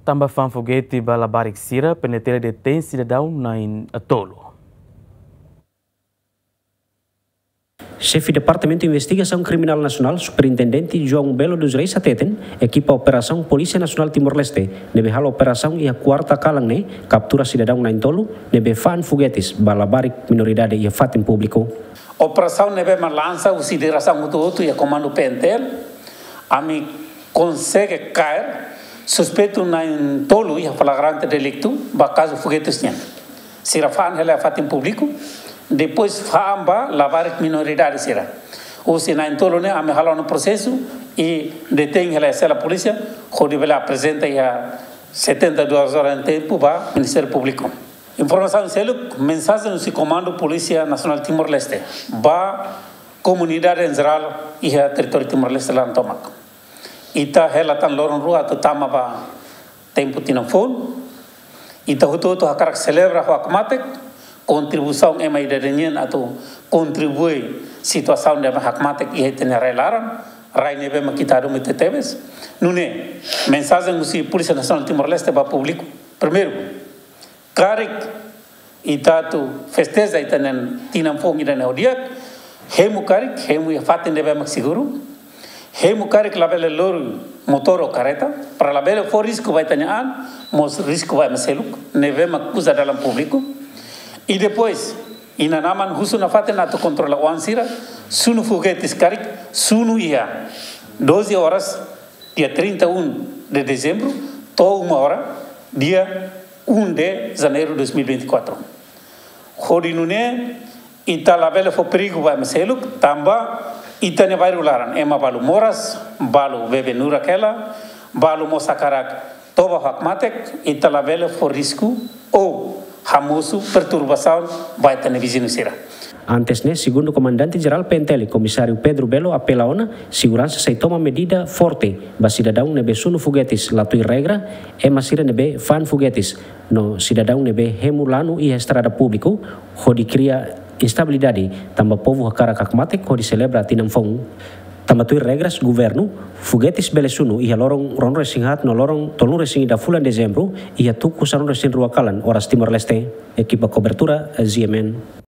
tambah fan foguete bala barik sira penetela detém cidadão na Tolo. Chefe Departamento de Investigação Criminal Nacional, Superintendente João Belo dos Reis Ateten, equipa Operação Polícia Nacional Timor-Leste, nebe hal operação e a quarta kalang captura cidadão na Tolo, nebe fan foguetes bala barik minoridade e fatem público. Operação nebe lança o consideração muito e a comando PNTL, a me consegue cair suspeito na Tolo e a flagrante delicto, ba caso foguetes tinha. Sira fan ela fatem público. Depois famba lavar minoridade será. Ou se na Tolo né a me halar no processo e detém ela a polícia, quando ela apresenta a 72 horas em tempo para o Ministério Público. Informação selo mensagem do comando Polícia Nacional Timor-Leste ba comunidade em geral e a território Timor-Leste lá no Tomac. Ita ela tan loron rua tu tama ba tempo tinafon. Ita hutu a cara celebra o akmatek contribuição é mais ideia atau contribui situação de hakmatek e tem relaram rai nebe makitado metetebes nune mensagem musi Polícia Nacional Timor-Leste ba público primeiro karik itatu festeza itanen tinam fong ida neodiak hemu karik hemu ya faten nebe mak seguro hemu karik labele lor motor ou carreta para labele for risco vai tanhar mos risco vai maseluk nebe mak usa dalam público. E depois, inanaman husu na faten ato controla o ansira, sunu foguetes karik, sunu ia 12 horas, dia 31 de dezembro, to 1 hora, dia 1 de janeiro de 2024. Hodinune, ita labele fo perigo vai meseluk, tamba, ita ne vai rularan, ema balu moras, balu bebe nura kela, balu mosakarak, toba hakmatek, ita labele fo risco, ou hamusu perturbação vai ter na vizinho será. Antes, segundo o comandante-geral PNTL, comissário Pedro Belo, apela ona, segurança se toma medida forte, ba cidadão nebe sunu foguetes latui regra, e masira nebe fan foguetes, no cidadão nebe hemulano e estrada público, hodi cria instabilidade, tamba povo hakara kakmate, hodi celebra tinamfong. Tamatui regras governo, foguetes belesunu ia lorong ron resinghat no lorong tolong resing da bulan Desember ia tuku saron resin ruakalan oras Timor Leste, equipa cobertura ZMN.